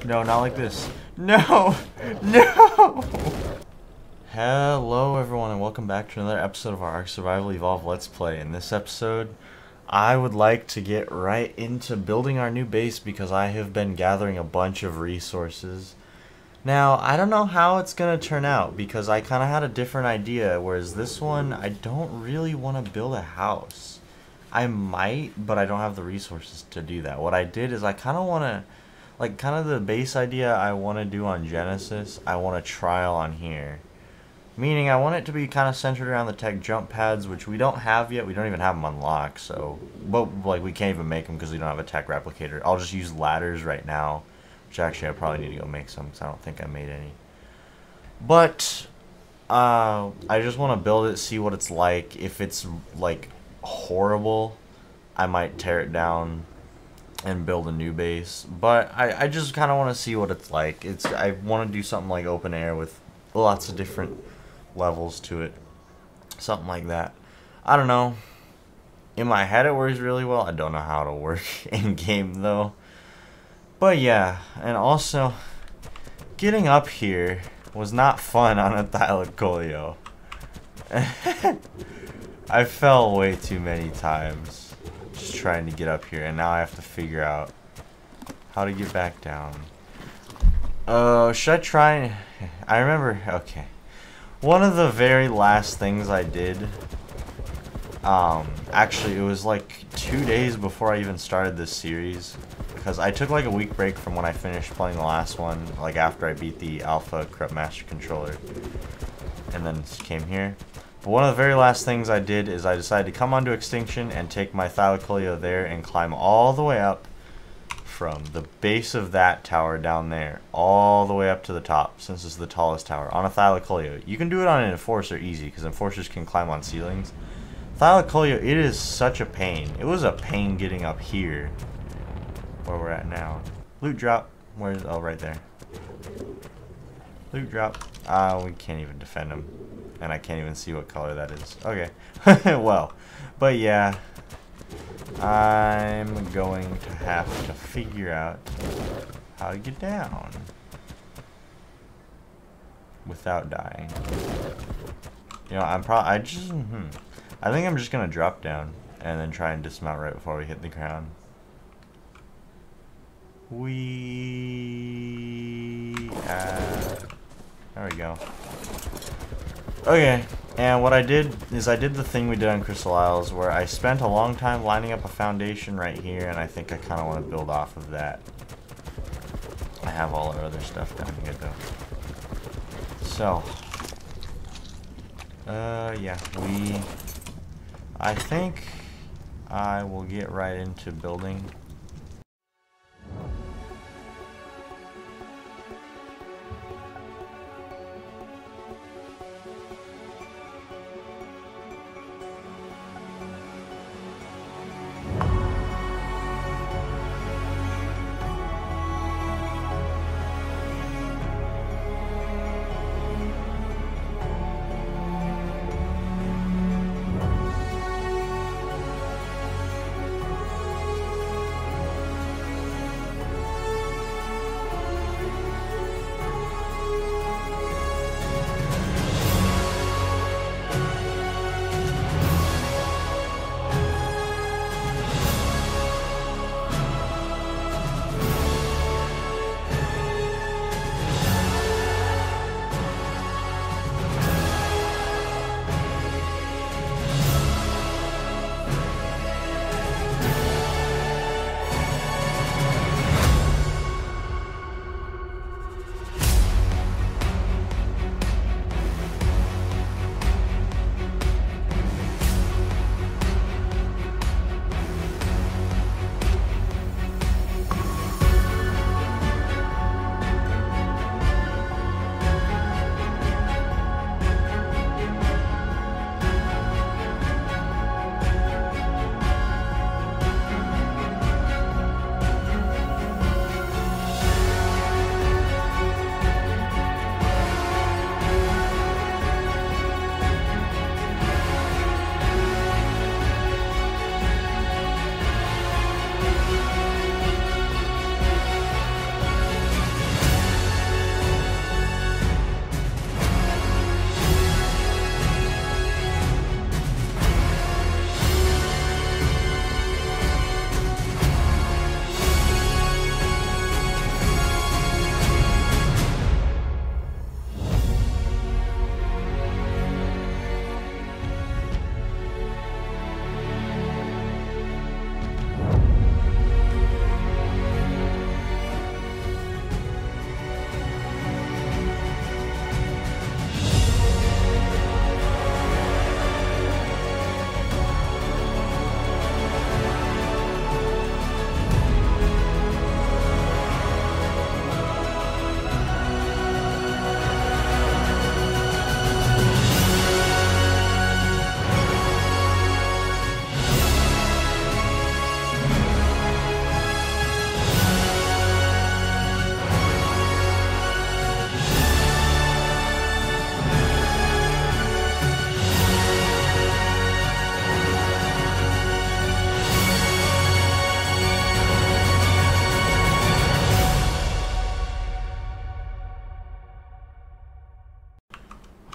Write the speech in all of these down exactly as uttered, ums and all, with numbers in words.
No, not like this. No! No! Hello everyone and welcome back to another episode of our Ark Survival Evolved Let's Play. In this episode, I would like to get right into building our new base because I have been gathering a bunch of resources. Now, I don't know how it's going to turn out because I kind of had a different idea, whereas this one, I don't really want to build a house. I might, but I don't have the resources to do that. What I did is I kind of want to, like kind of the base idea I want to do on Genesis, I want to trial on here. Meaning I want it to be kind of centered around the tech jump pads, which we don't have yet. We don't even have them unlocked, so, but like we can't even make them because we don't have a tech replicator. I'll just use ladders right now, which actually I probably need to go make some because I don't think I made any. But uh, I just want to build it, see what it's like. If it's like horrible, I might tear it down and build a new base. But I, I just kind of want to see what it's like. It's I want to do something like open air with lots of different levels to it, something like that. I don't know. In my head it works really well. I don't know how it'll work in game though. But yeah, and also getting up here was not fun on a Thylacoleo. I fell way too many times just trying to get up here, and now I have to figure out how to get back down. Uh, should I try? I remember, okay. One of the very last things I did, um, actually it was like two days before I even started this series, because I took like a week break from when I finished playing the last one, like after I beat the Alpha Corrupt Master Controller, and then came here. But one of the very last things I did is I decided to come onto Extinction and take my Thylacoleo there and climb all the way up from the base of that tower down there all the way up to the top, since it's the tallest tower, on a Thylacoleo. You can do it on an Enforcer easy, because Enforcers can climb on ceilings. Thylacoleo, it is such a pain. It was a pain getting up here, where we're at now. Loot drop. Where's, oh, right there. Loot drop. Ah, uh, we can't even defend him. And I can't even see what color that is. Okay. Well, but yeah. I'm going to have to figure out how to get down without dying. You know, I'm probably, I just, hmm, I think I'm just gonna drop down and then try and dismount right before we hit the ground. We, uh, there we go. Okay. And what I did is I did the thing we did on Crystal Isles where I spent a long time lining up a foundation right here, and I think I kind of want to build off of that. I have all our other stuff down here though. So, uh, yeah, we, I think I will get right into building.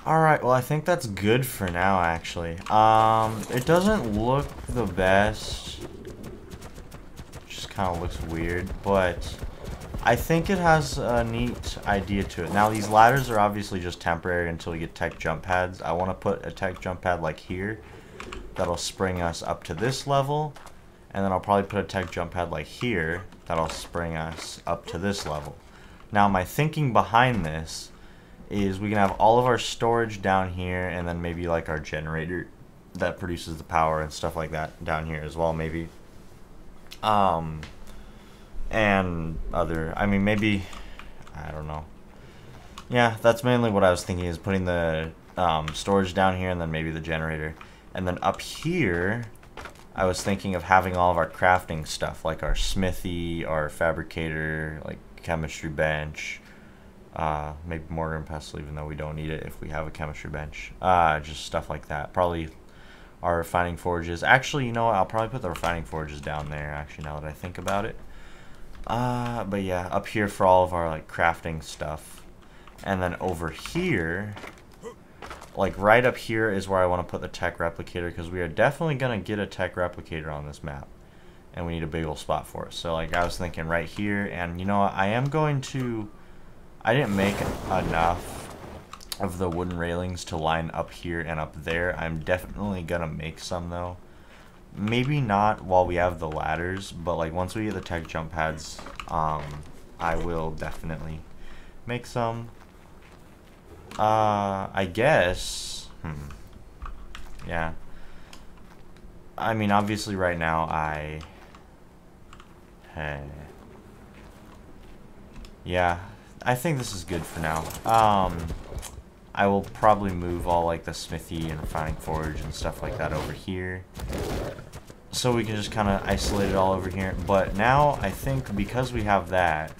Alright, well I think that's good for now actually. Um, it doesn't look the best. It just kind of looks weird, but I think it has a neat idea to it. Now these ladders are obviously just temporary until we get tech jump pads. I want to put a tech jump pad like here. That'll spring us up to this level. And then I'll probably put a tech jump pad like here. That'll spring us up to this level. Now my thinking behind this is we can have all of our storage down here, and then maybe like our generator that produces the power and stuff like that down here as well, maybe. Um, and other, I mean, maybe, I don't know. Yeah, that's mainly what I was thinking, is putting the um, storage down here and then maybe the generator. And then up here, I was thinking of having all of our crafting stuff, like our smithy, our fabricator, like chemistry bench, uh, maybe mortar and pestle, even though we don't need it if we have a chemistry bench. Uh, just stuff like that. Probably our refining forges. Actually, you know what? I'll probably put the refining forges down there, actually, now that I think about it. Uh, but yeah, up here for all of our like crafting stuff. And then over here, like right up here is where I want to put the tech replicator, because we are definitely going to get a tech replicator on this map. And we need a big old spot for it. So like I was thinking right here, and you know what, I am going to, I didn't make enough of the wooden railings to line up here and up there. I'm definitely going to make some though. Maybe not while we have the ladders, but like once we get the tech jump pads, um, I will definitely make some. Uh, I guess, hmm, yeah. I mean, obviously right now I, hey, yeah, I think this is good for now. Um, I will probably move all like the smithy and refining forge and stuff like that over here, so we can just kind of isolate it all over here. But now I think because we have that,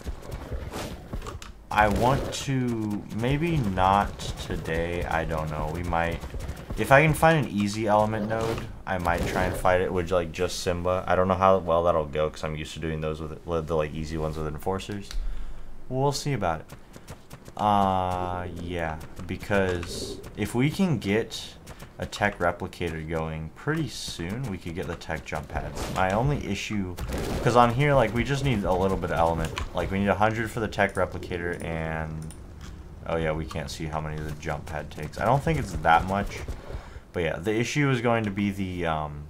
I want to, maybe not today, I don't know, we might, if I can find an easy element node, I might try and fight it with like just Simba. I don't know how well that'll go, because I'm used to doing those with, with the like easy ones with enforcers. We'll see about it. Uh, yeah, because if we can get a tech replicator going pretty soon, we could get the tech jump pads. My only issue, because on here, like, we just need a little bit of element. Like, we need one hundred for the tech replicator, and oh yeah, we can't see how many the jump pad takes. I don't think it's that much, but yeah, the issue is going to be the um,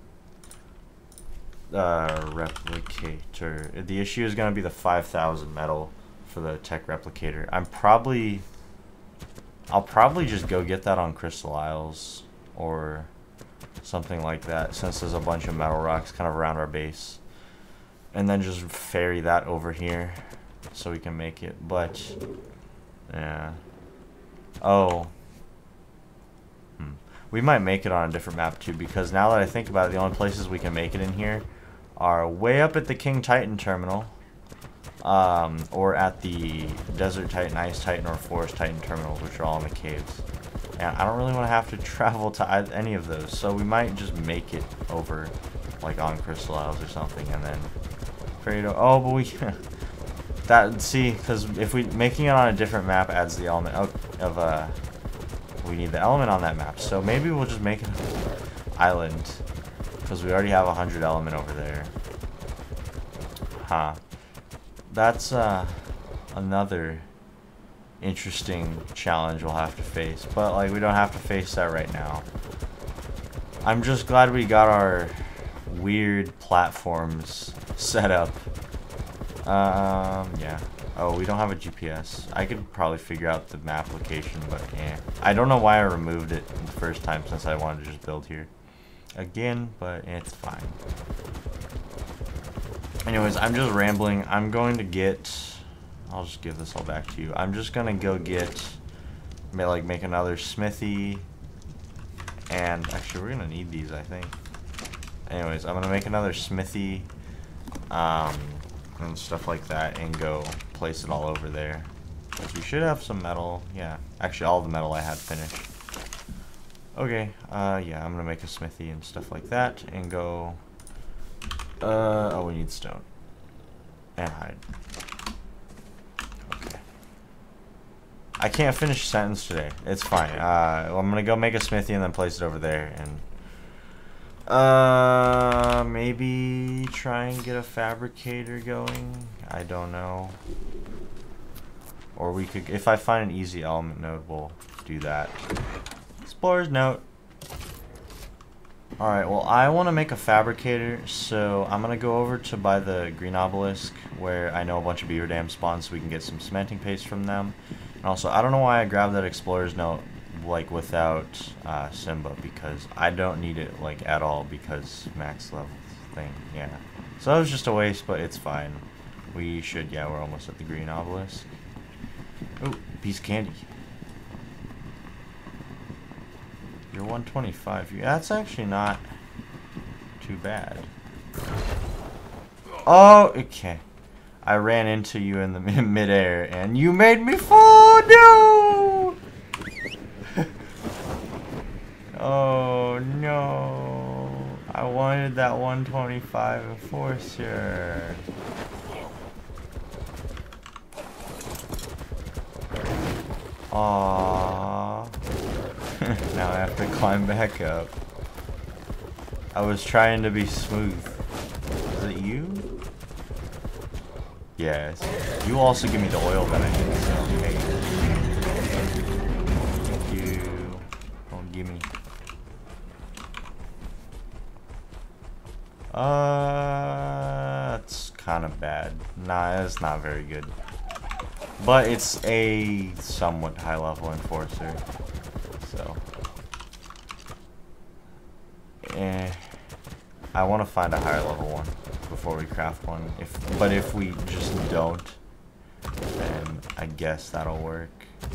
uh, replicator. The issue is going to be the five thousand metal for the tech replicator. I'm probably, I'll probably just go get that on Crystal Isles or something like that, since there's a bunch of metal rocks kind of around our base, and then just ferry that over here so we can make it. But yeah, oh, hmm. we might make it on a different map too, because now that I think about it, the only places we can make it in here are way up at the King Titan terminal, um, or at the Desert Titan, Ice Titan, or Forest Titan terminals, which are all in the caves. And I don't really want to have to travel to any of those, so we might just make it over, like on Crystal Isles or something, and then ferry to, oh, but we that see, because if we making it on a different map adds the element of, of uh, we need the element on that map, so maybe we'll just make it an island, because we already have a hundred element over there. Huh. That's uh another interesting challenge we'll have to face, but like we don't have to face that right now. I'm just glad we got our weird platforms set up. Um yeah, oh, we don't have a G P S. I could probably figure out the map location, but yeah, I don't know why I removed it the first time, since I wanted to just build here again, but it's fine. Anyways, I'm just rambling. I'm going to get, I'll just give this all back to you. I'm just gonna go get, like, make another smithy, and actually we're gonna need these, I think. Anyways, I'm gonna make another smithy, um, and stuff like that, and go place it all over there. Because we should have some metal. Yeah, actually all the metal I had finished. Okay, uh, yeah, I'm gonna make a smithy and stuff like that, and go. Uh, oh, we need stone. And hide. Okay. I can't finish a sentence today. It's fine. Uh, I'm gonna go make a smithy and then place it over there, and uh, maybe try and get a fabricator going. I don't know. Or we could, if I find an easy element node, we'll do that. Explorer's note. Alright, well, I want to make a fabricator, so I'm going to go over to by the green obelisk, where I know a bunch of beaver dam spawns, so we can get some cementing paste from them. And also, I don't know why I grabbed that explorer's note, like, without uh, Simba, because I don't need it, like, at all, because max level thing, yeah. So that was just a waste, but it's fine. We should, yeah, we're almost at the green obelisk. Ooh, piece of candy. You're one twenty-five. Yeah, that's actually not too bad. Oh, okay. I ran into you in the midair, and you made me fall. No. Oh no! I wanted that one twenty-five enforcer. Aww. Now I have to climb back up. I was trying to be smooth. Is it you? Yes. You also give me the oil that I need, so hey. Thank you. Don't give me. Uh, that's kind of bad. Nah, it's not very good. But it's a somewhat high level enforcer. So, eh, I want to find a higher level one before we craft one. If, but if we just don't, then I guess that'll work.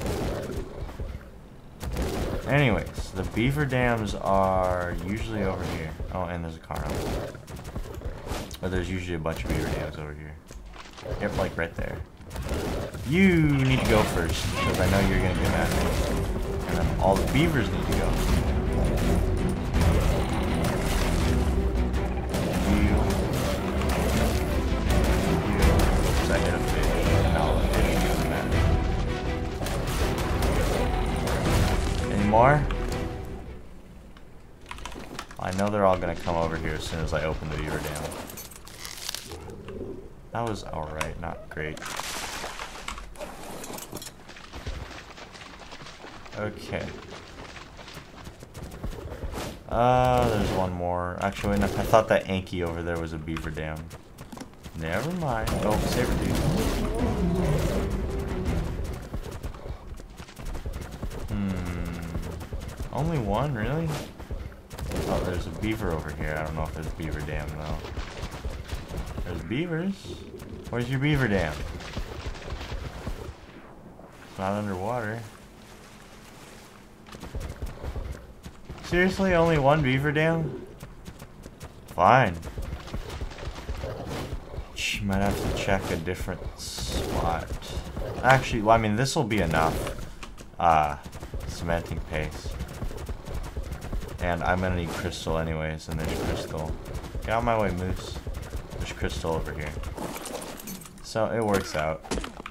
Anyways, the beaver dams are usually over here. Oh, and there's a car over there. But there's usually a bunch of beaver dams over here. Yep, like right there. You need to go first, because I know you're going to get mad at me. And then all the beavers need to go. You. You. Because I hit a fish. And now the fish is mad. Any more? I know they're all going to come over here as soon as I open the beaver dam. That was alright, not great. Okay. Uh, there's one more. Actually, I thought that Anki over there was a beaver dam. Never mind. Oh, saber dude. Hmm. Only one, really? Oh, there's a beaver over here. I don't know if there's a beaver dam, though. There's beavers. Where's your beaver dam? It's not underwater. Seriously, only one beaver dam? Fine. She might have to check a different spot. Actually, well, I mean, this will be enough. Ah, uh, cementing paste. And I'm gonna need crystal anyways, and there's crystal. Get out of my way, Moose. There's crystal over here. So it works out.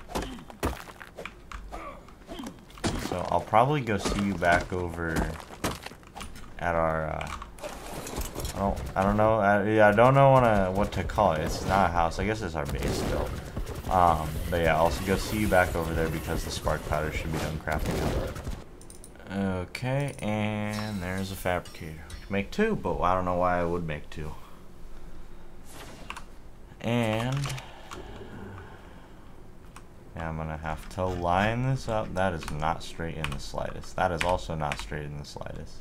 So I'll probably go see you back over at our, uh, I don't, I don't know, I, I don't know what, uh, what to call it. It's not a house, I guess it's our base still. Um, but yeah, I'll also go see you back over there because the spark powder should be done crafting up. Okay, and there's a fabricator. We can make two, but I don't know why I would make two. And yeah, I'm gonna have to line this up. That is not straight in the slightest. That is also not straight in the slightest.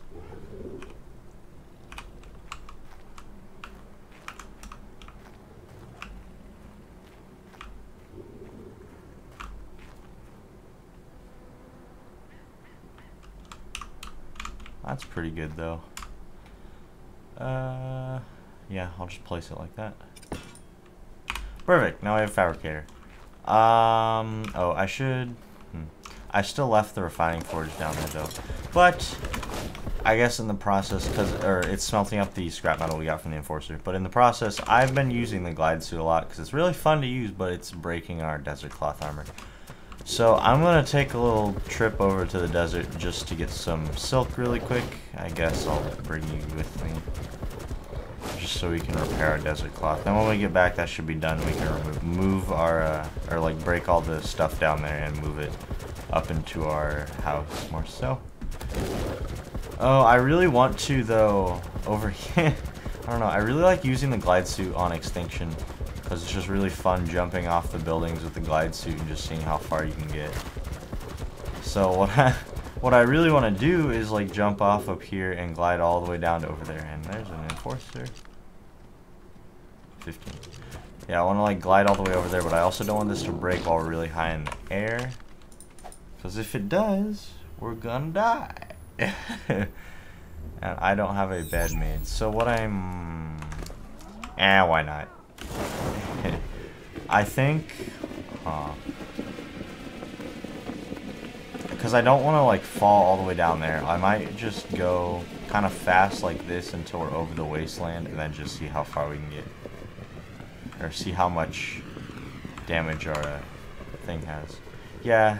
That's pretty good though. Uh, yeah, I'll just place it like that. Perfect. Now I have a fabricator. Um. Oh, I should. Hmm. I still left the refining forge down there though, but I guess in the process, cause or it's smelting up the scrap metal we got from the enforcer. But in the process, I've been using the glide suit a lot because it's really fun to use, but it's breaking our desert cloth armor. So I'm gonna take a little trip over to the desert just to get some silk really quick. I guess I'll bring you with me, just so we can repair our desert cloth. Then when we get back, that should be done. We can remove, move our, uh, or like break all the stuff down there and move it up into our house more so. Oh, I really want to though, over here. I don't know, I really like using the glide suit on Extinction, because it's just really fun jumping off the buildings with the glide suit and just seeing how far you can get. So what I, what I really want to do is like jump off up here and glide all the way down to over there. And there's an enforcer. fifteen. Yeah, I want to like glide all the way over there, but I also don't want this to break while we're really high in the air. Because if it does, we're gonna die. And I don't have a bed made. So what I'm... Eh, why not? I think... Uh, because I don't want to like fall all the way down there. I might just go kind of fast like this until we're over the wasteland, and then just see how far we can get. Or see how much damage our uh, thing has. Yeah.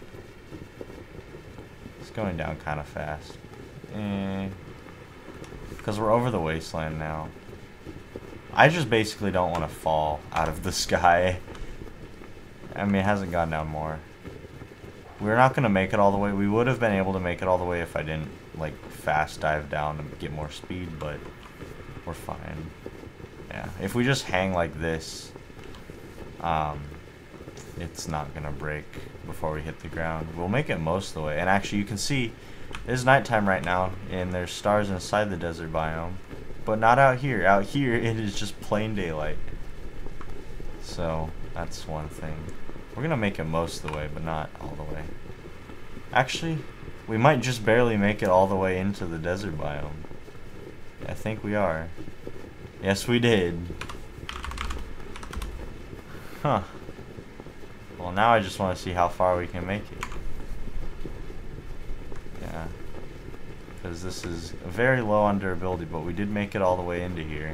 It's going down kind of fast. Eh. Because we're over the wasteland now. I just basically don't want to fall out of the sky. I mean, it hasn't gone down more. We're not going to make it all the way. We would have been able to make it all the way if I didn't, like, fast dive down to get more speed, but we're fine. Yeah, if we just hang like this, um, it's not going to break before we hit the ground. We'll make it most of the way. And actually, you can see, it's nighttime right now, and there's stars inside the desert biome. But not out here. Out here, it is just plain daylight. So, that's one thing. We're going to make it most of the way, but not all the way. Actually, we might just barely make it all the way into the desert biome. I think we are. Yes, we did. Huh. Well, now I just want to see how far we can make it. Yeah. Because this is very low on durability, but we did make it all the way into here.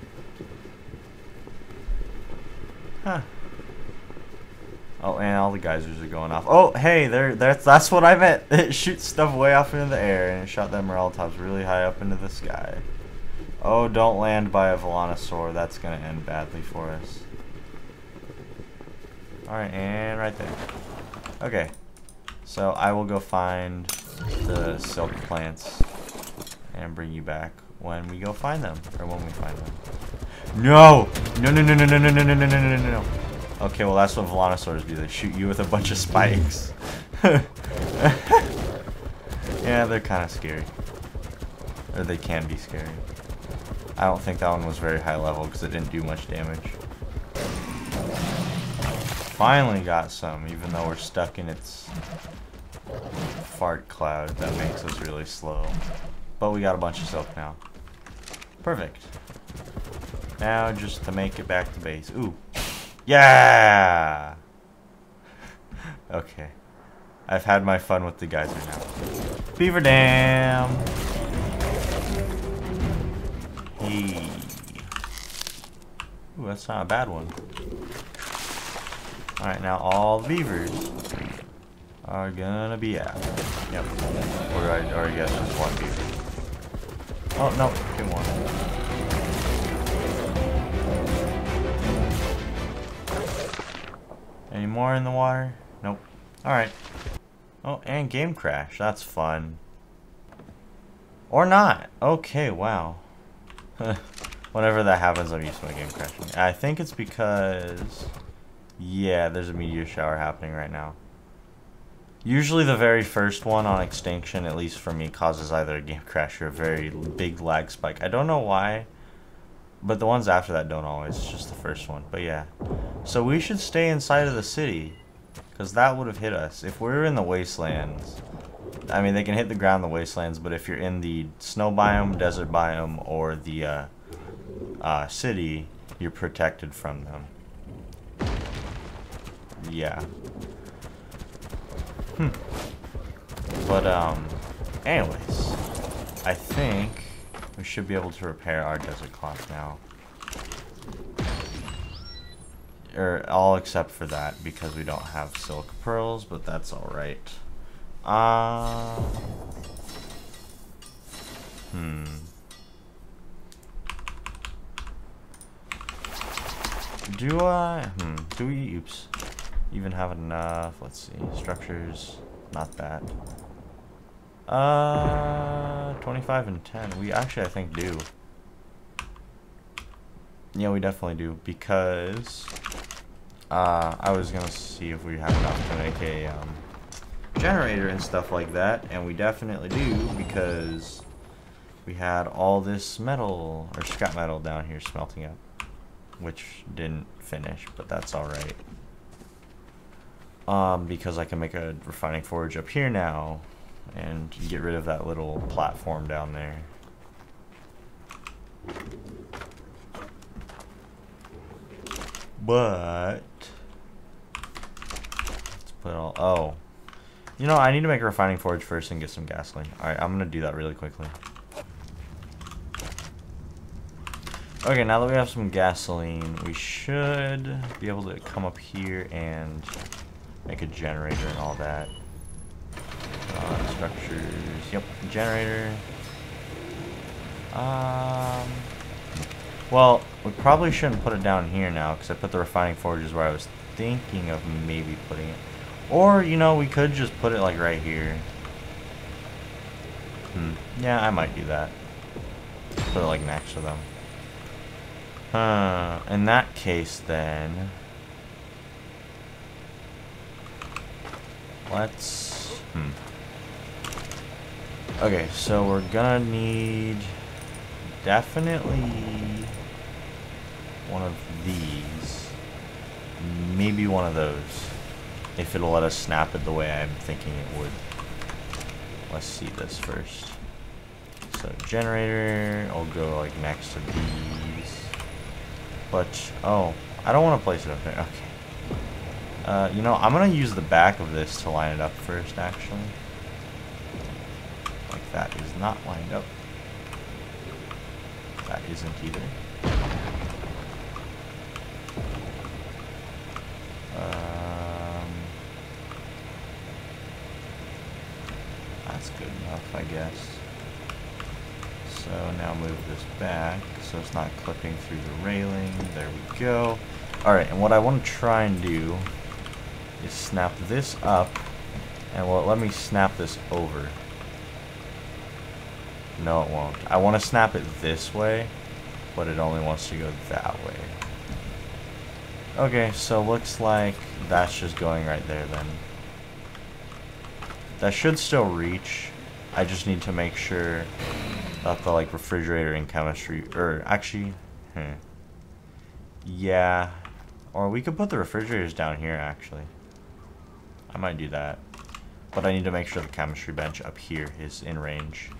Huh. Oh, and all the geysers are going off. Oh, hey, there, that's that's what I meant. It shoots stuff way off into the air, and it shot that Morellatops really high up into the sky. Oh, don't land by a Volanosaur. That's gonna end badly for us. All right, and right there. Okay, so I will go find the silk plants and bring you back when we go find them, or when we find them. No! No! No! No! No! No! No! No! No! No! No! No! No! Okay, well that's what Volanosaurs do. They shoot you with a bunch of spikes. Yeah, they're kind of scary. Or they can be scary. I don't think that one was very high level because it didn't do much damage. Finally got some, even though we're stuck in its fart cloud that makes us really slow. But we got a bunch of silk now. Perfect. Now just to make it back to base. Ooh. Yeah! Okay. I've had my fun with the geyser now. Beaver Dam! Hey. Ooh, that's not a bad one. Alright, now all the beavers are gonna be out. Yep. Or I, or I guess just one beaver. Oh, no, two more. Any more in the water? Nope. Alright. Oh, and game crash. That's fun. Or not. Okay, wow. Whenever that happens, I'm used to my game crashing. I think it's because... Yeah, there's a meteor shower happening right now. Usually the very first one on Extinction, at least for me, causes either a game crash or a very big lag spike. I don't know why, but the ones after that don't always. It's just the first one. But yeah. So we should stay inside of the city, because that would have hit us. If we're in the wastelands, I mean, they can hit the ground in the wastelands, but if you're in the snow biome, desert biome, or the uh, uh, city, you're protected from them. Yeah. Hmm. But, um, anyways, I think we should be able to repair our desert cloth now. or all except for that, because we don't have silk pearls, but that's alright. Uh, hmm. Do I, hmm, do we, oops, even have enough? Let's see, structures, not that. Uh, twenty-five and ten, we actually, I think, do. Yeah, we definitely do, because uh, I was gonna see if we have enough to make a um, generator and stuff like that, and we definitely do, because we had all this metal, or scrap metal down here smelting up, which didn't finish, but that's alright. Um, because I can make a refining forge up here now, and get rid of that little platform down there. But let's put all, oh, you know, I need to make a refining forge first and get some gasoline. Alright, I'm gonna do that really quickly. Okay, now that we have some gasoline, we should be able to come up here and make a generator and all that. Uh, structures, yep, generator. Um, well, we probably shouldn't put it down here now, because I put the refining forges where I was thinking of maybe putting it. Or, you know, we could just put it like right here. Hmm, yeah, I might do that. Put it like next to them. Uh, in that case then, let's, hmm. Okay, so we're gonna need definitely one of these, maybe one of those, if it'll let us snap it the way I'm thinking it would. Let's see this first. So generator, I'll go like next to these. But, oh, I don't want to place it up there. Okay. Uh, you know, I'm going to use the back of this to line it up first, actually. Like, that is not lined up. That isn't either. Um, that's good enough, I guess. So now move this back so it's not clipping through the railing. There we go. Alright, and what I want to try and do is snap this up, and will it let me snap this over? No, it won't. I want to snap it this way, but it only wants to go that way. Okay, so looks like that's just going right there then. That should still reach. I just need to make sure that the like refrigerator and chemistry, or actually, hmm. Yeah, or we could put the refrigerators down here actually. I might do that, but I need to make sure the chemistry bench up here is in range.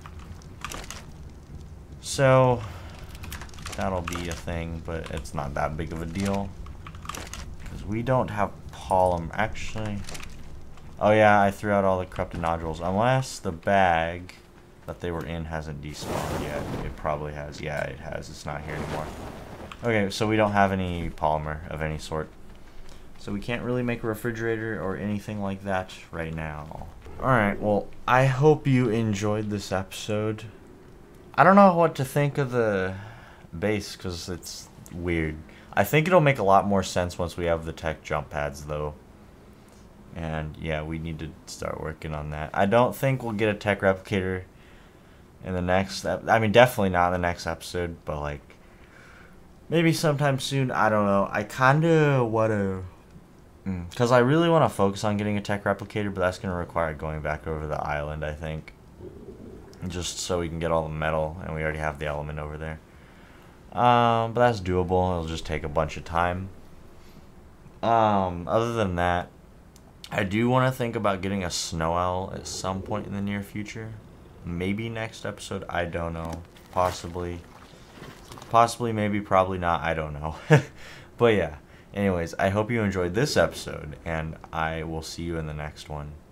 So that'll be a thing, but it's not that big of a deal because we don't have polymer actually. Oh yeah, I threw out all the corrupted nodules, unless the bag that they were in hasn't despawned yet. It probably has. Yeah, it has. It's not here anymore. Okay, so we don't have any polymer of any sort. So we can't really make a refrigerator or anything like that right now. Alright, well, I hope you enjoyed this episode. I don't know what to think of the base, because it's weird. I think it'll make a lot more sense once we have the tech jump pads, though. And, yeah, we need to start working on that. I don't think we'll get a tech replicator in the next, I mean, definitely not in the next episode, but like, maybe sometime soon, I don't know. I kind of want to, because I really want to focus on getting a tech replicator, but that's going to require going back over the island, I think, just so we can get all the metal, and we already have the element over there. Um, but that's doable. It'll just take a bunch of time. Um, other than that, I do want to think about getting a snow owl at some point in the near future. Maybe next episode, I don't know. Possibly. Possibly, maybe, probably not, I don't know. But yeah, anyways, I hope you enjoyed this episode, and I will see you in the next one.